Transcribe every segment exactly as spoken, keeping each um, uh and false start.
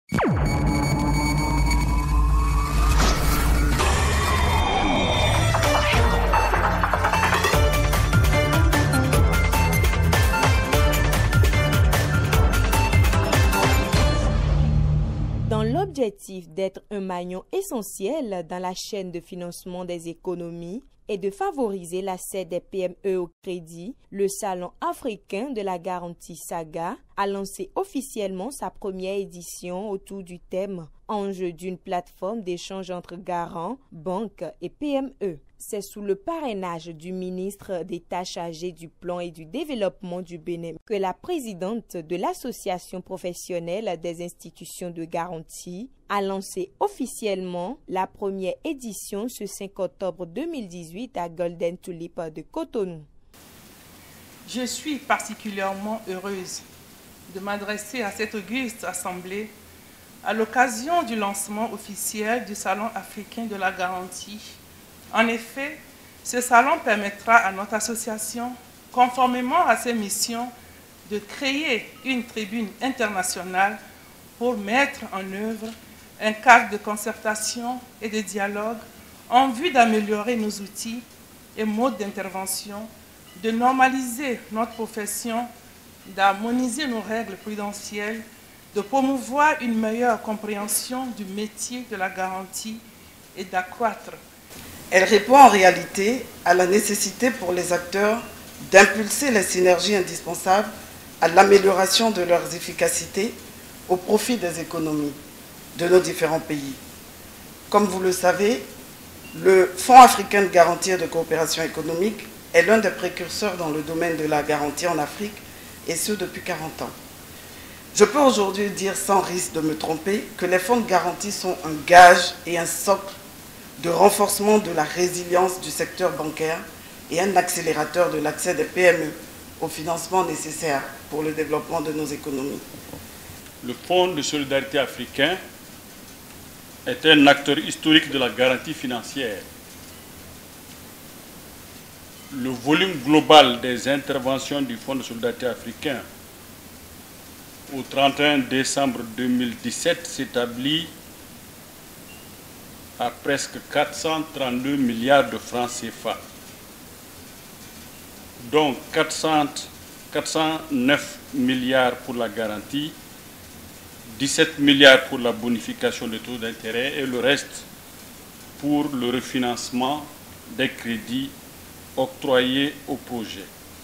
Dans l'objectif d'être un maillon essentiel dans la chaîne de financement des économies et de favoriser l'accès des P M E au crédit, le Salon africain de la garantie SAGA a lancé officiellement sa première édition autour du thème « Enjeu d'une plateforme d'échange entre garants, banques et P M E ». C'est sous le parrainage du ministre d'État chargé du plan et du développement du Bénin que la présidente de l'Association professionnelle des institutions de garantie a lancé officiellement la première édition ce cinq octobre deux mille dix-huit à Golden Tulip de Cotonou. Je suis particulièrement heureuse de m'adresser à cette auguste assemblée à l'occasion du lancement officiel du Salon africain de la garantie. En effet, ce salon permettra à notre association, conformément à ses missions, de créer une tribune internationale pour mettre en œuvre un cadre de concertation et de dialogue en vue d'améliorer nos outils et modes d'intervention, de normaliser notre profession, d'harmoniser nos règles prudentielles, de promouvoir une meilleure compréhension du métier de la garantie et d'accroître. Elle répond en réalité à la nécessité pour les acteurs d'impulser les synergies indispensables à l'amélioration de leurs efficacités au profit des économies de nos différents pays. Comme vous le savez, le Fonds africain de garantie et de coopération économique est l'un des précurseurs dans le domaine de la garantie en Afrique, et ce depuis quarante ans. Je peux aujourd'hui dire sans risque de me tromper que les fonds de garantie sont un gage et un socle de renforcement de la résilience du secteur bancaire et un accélérateur de l'accès des P M E au financement nécessaire pour le développement de nos économies. Le Fonds de solidarité africain est un acteur historique de la garantie financière. Le volume global des interventions du Fonds de solidarité africain au trente et un décembre deux mille dix-sept s'établit à presque quatre cent trente-deux milliards de francs C F A, dont quatre cent neuf milliards pour la garantie, dix-sept milliards pour la bonification des taux d'intérêt et le reste pour le refinancement des crédits octroyés au projet.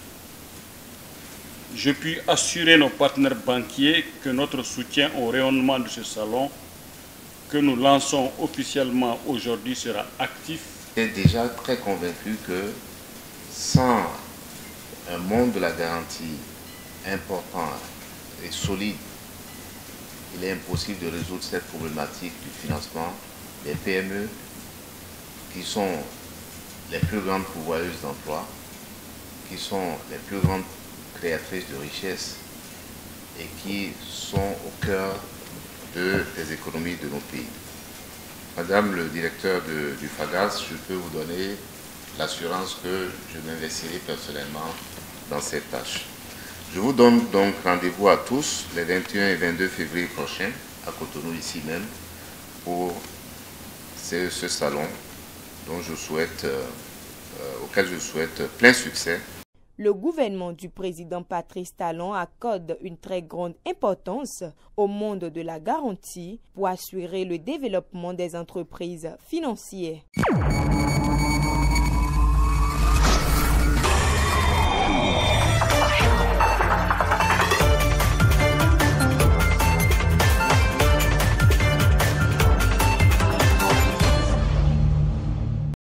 Je puis assurer nos partenaires banquiers que notre soutien au rayonnement de ce salon que nous lançons officiellement aujourd'hui sera actif. Je suis déjà très convaincu que sans un monde de la garantie important et solide, il est impossible de résoudre cette problématique du financement des P M E qui sont les plus grandes pourvoyeuses d'emplois, qui sont les plus grandes créatrices de richesses et qui sont au cœur de, des économies de nos pays. Madame le directeur de, du FAGAS, je peux vous donner l'assurance que je m'investirai personnellement dans cette tâche. Je vous donne donc rendez-vous à tous les vingt et un et vingt-deux février prochains à Cotonou, ici même, pour ce, ce salon dont je souhaite, euh, euh, auquel je souhaite plein succès. Le gouvernement du président Patrice Talon accorde une très grande importance au monde de la garantie pour assurer le développement des entreprises financières.